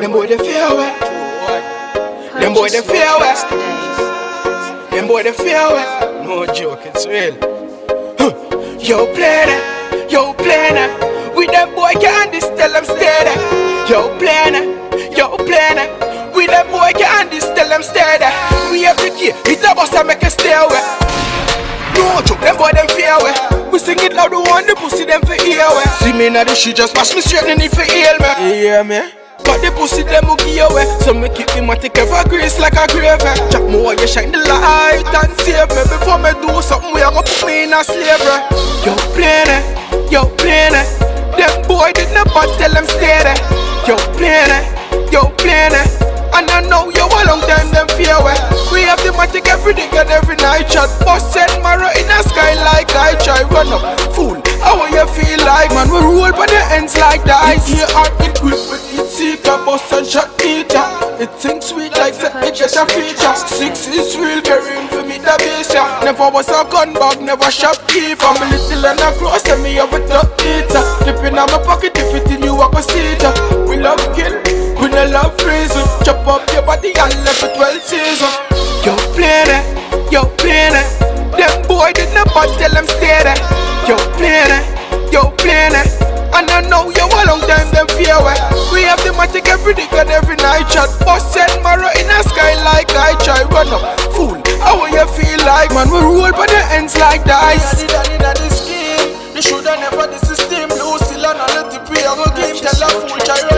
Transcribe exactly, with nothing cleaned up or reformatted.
Them boy they fear we. Them boy they fear we. Them boy they fear we. No joke, it's real. Huh. Yo play that, yo play that. With them boy can't this tell them stay there. Yo play that, yo play that. With them boy can't this tell them stay there. We have the key, it's a boss and make us stay away. No joke, them boy them fear we. We sing it loud, we want the pussy them for ear we. See me now the shit just pass me straight and it for heal me. You hear me? But the pussy them will give away. So me keep me matic ever grace like a grave. Jack more you shine the light and save me. Before me do something we are gonna put me in a slavery. Yo play that, yo play that. Them boy did not but tell them stay there. Yo play that, yo play that. And I know you a long time them fear we. We have the matic every day and every night shot. Bust and marrow in the sky like I try run up. Fool, how you feel like man? We roll by the ends like dice. Here are equipped with it seeker, bust and shot eater. It thinks sweet like set it get a feature. Six is real carrying for me the base ya. Never was a gun bag, never shopkeeper. I'm a little and a close and me have a top eater. Dipping on my pocket if it in you a seater. We love kill, we no love reason. Chop up your body and left it well season. Yo play that, yo play that. Them boy did not but tell them stay there. Yo play that, yo play that. And I know you a long time them fear we. We have the matic every day and every night shot. Bust and marrow in the sky like I try run up. Fool, how you feel like man? We roll by the ends like dice. I did I did the scheme. They shoulda never the system. Blue still and all the T P I go game. Tell a fool try